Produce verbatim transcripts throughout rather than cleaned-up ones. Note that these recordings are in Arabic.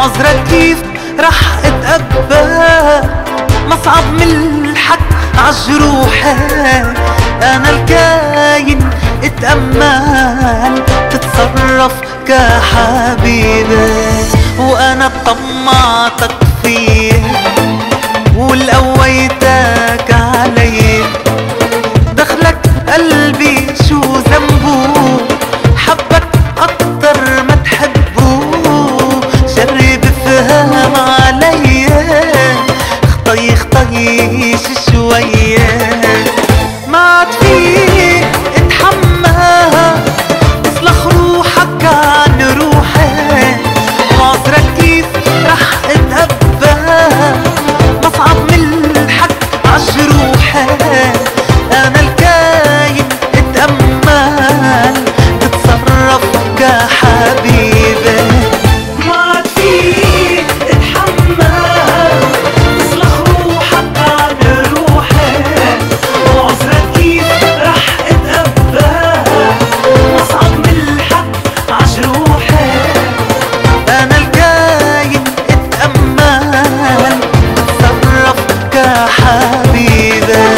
وعذرك كيف رح اتقبل؟ مصعب من الحق عجروحي، انا الكاين اتأمل، تتصرف كحبيبي وانا طمعتك فيه والقويتك علي. دخلك قلبي شو ذنبه؟ حبك اكتر ما تحبه، جرب افهم علي، خطي خطيش شوية. ما عاد فيك اتحمل، اصلخ روحك عن روحي، وعذرك كيف رح اتقبل؟ مصعب من الحق عجروحي، انا الكاين اتأمل، تتصرف كحبيبي. ما عاد فيك اتحمل، اصلخ روحك عن روحي، وعذرك كيف رح اتقبل؟ مصعب من الحق عجروحي، انا الكاين اتأمل، تتصرف كحبيبي.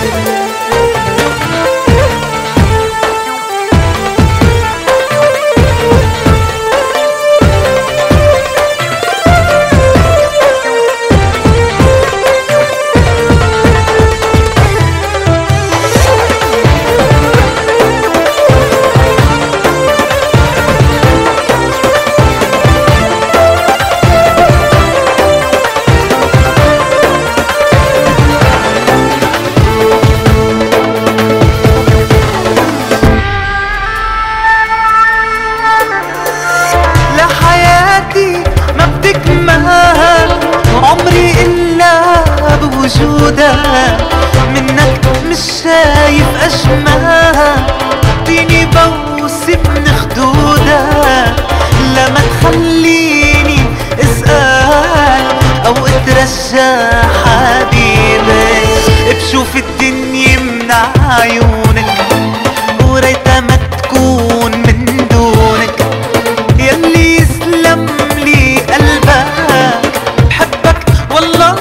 عمري إلا بوجودك، منك مش شايف أجمل، فيني بوسي من خدودك، لما تخليني اسأل أو اترجى حبيبي. بشوف الدنيا من عيونك وريتها ما تكون من دونك، يلي يسلم لي قلبك، والله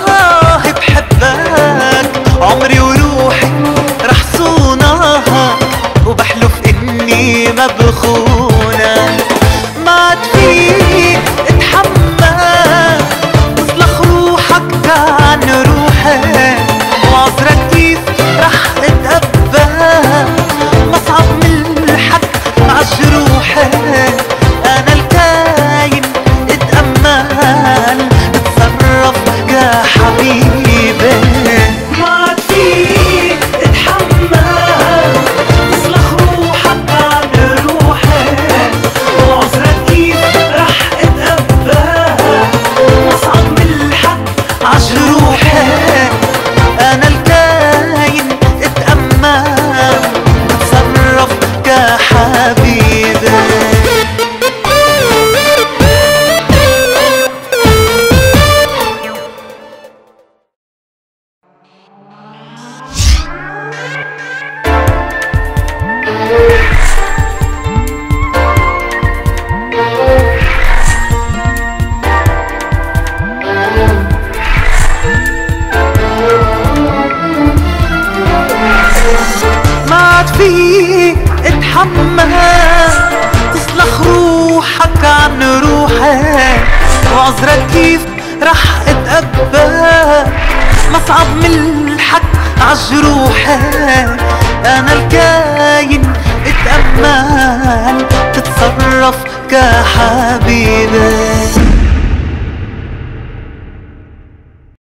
بحبك، عمري وروحي رح صونك، وبحلف اني ما بخونك. ما عاد فيك اتحمل، اصلخ روحك عن روحي، وعذرك كيف رح اتقبل؟ مصعب من الحق عجروحي، انا الكاين اتأمل، تتصرف كحبيبي. ما عاد فيك اتحمل، اصلخ روحك عن روحي، وعذرك كيف رح اتقبل؟ مصعب من الحق عجروحي، انا الكاين اتأمل، تتصرف كحبيبي. ما عاد فيك اتحمل، تصلخ روحك عن روحي، وعذرك كيف رح اتقبل؟ مصعب من الحق عجروحي، انا الكاين اتأمل، تتصرف كحبيبي.